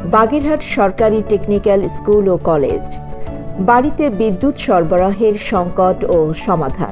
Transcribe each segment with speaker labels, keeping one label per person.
Speaker 1: বাগেরহাট সরকারি technical school ও college. বাড়িতে বিদ্যুৎ সরবরাহের সংকট ও সমাধান।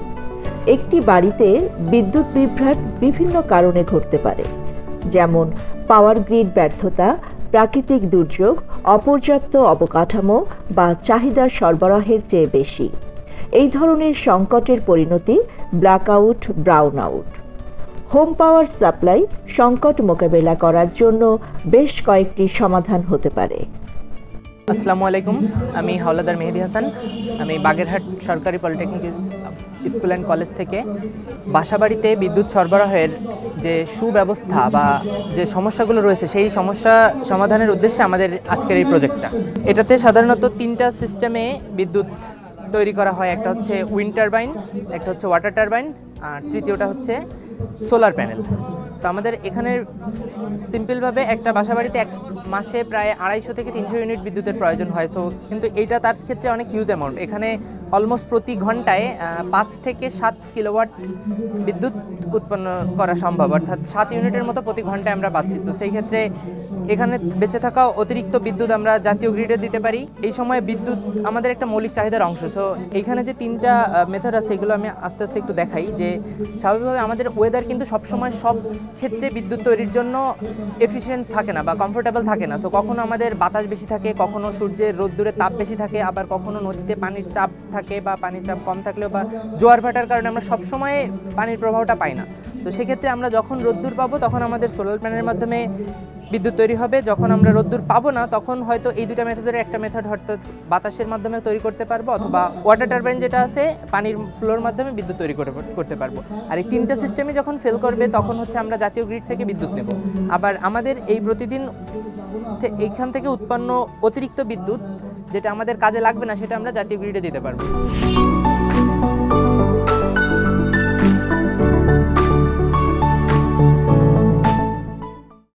Speaker 1: একটি বাড়িতে বিদ্যুৎ বিভ্রাট বিভিন্ন কারণে ঘটতে পারে, যেমন পাওয়ার গ্রিড ব্যর্থতা, প্রাকৃতিক দুর্যোগ, অপর্যাপ্ত অবকাঠামো বা চাহিদা সরবরাহের চেয়ে বেশি। এই ধরনের সংকটের পরিণতি blackout, brownout. Home power supply সংকট মোকাবেলা করার জন্য বেশ কয়েকটি সমাধান হতে পারে।
Speaker 2: আসসালামু আলাইকুম, আমি হাওলাদার মেহেদি হাসান। আমি বাগেরহাট সরকারি পলিটেকনিক স্কুল অ্যান্ড কলেজ থেকে বাসাবাড়িতে বিদ্যুৎ সরবরাহের যে সুব্যবস্থা বা যে সমস্যাগুলো রয়েছে সেই সমস্যা সমাধানের উদ্দেশ্যে আমাদের আজকের এই প্রজেক্টটা। এটাতে সাধারণত তিনটা সিস্টেমে বিদ্যুৎ তৈরি করা হয়। একটা হচ্ছে উইন্ড টারবাইন, একটা হচ্ছে ওয়াটার টারবাইন, আর তৃতীয়টা হচ্ছে সোলার প্যানেল। সো আমাদের এখানে সিম্পলভাবে একটা বাসাবাড়িতে এক মাসে প্রায় 250 থেকে 300 ইউনিট বিদ্যুতের প্রয়োজন হয়। সো কিন্তু এইটা তার ক্ষেত্রে অনেক হিউজ অ্যামাউন্ট। এখানে অলমোস্ট প্রতি ঘন্টায় 5 থেকে 7 কিলোওয়াট বিদ্যুৎ উৎপন্ন করা সম্ভব, অর্থাৎ 7 ইউনিটের মতো প্রতি ঘন্টায় আমরা পাচ্ছি। তো সেই ক্ষেত্রে এখানে বেঁচে থাকা অতিরিক্ত বিদ্যুৎ আমরা জাতীয় গ্রিডে দিতে পারি। এই সময় বিদ্যুৎ আমাদের একটা মৌলিক চাহিদার অংশ। সো এইখানে যে তিনটা মেথড আছে এগুলো আমি আস্তে আস্তে একটু দেখাই। যে স্বাভাবিকভাবে আমাদের ওয়েদার কিন্তু সবসময় সব ক্ষেত্রে বিদ্যুৎ তৈরির জন্য এফিশিয়েন্ট থাকে না বা কমফোর্টেবল থাকে না। সো কখনো আমাদের বাতাস বেশি থাকে, কখনো সূর্যের রোদ্দুরের তাপ বেশি থাকে, আবার কখনো নদীতে পানির চাপ থাকে বা পানির চাপ কম থাকলেও বা জোয়ার ভাটার কারণে আমরা সবসময় পানির প্রবাহটা পাই না। তো সেক্ষেত্রে আমরা যখন রোদ্দুর পাবো তখন আমাদের সোলার প্যানেলের মাধ্যমে বিদ্যুৎ তৈরি হবে। যখন আমরা রোদ্দুর পাবো না তখন হয়তো এই দুটো মেথডের একটা মেথড হয়তো বাতাসের মাধ্যমে তৈরি করতে পারবো, অথবা ওয়াটার টারবাইন যেটা আছে পানির ফ্লোর মাধ্যমে বিদ্যুৎ তৈরি করতে পারবো। আর এই তিনটা সিস্টেমই যখন ফেল করবে তখন হচ্ছে আমরা জাতীয় গ্রিড থেকে বিদ্যুৎ নেব। আবার আমাদের এই প্রতিদিন এইখান থেকে উৎপন্ন অতিরিক্ত বিদ্যুৎ যেটা আমাদের কাজে লাগবে না সেটা আমরা জাতীয় গ্রিডে দিতে পারবো।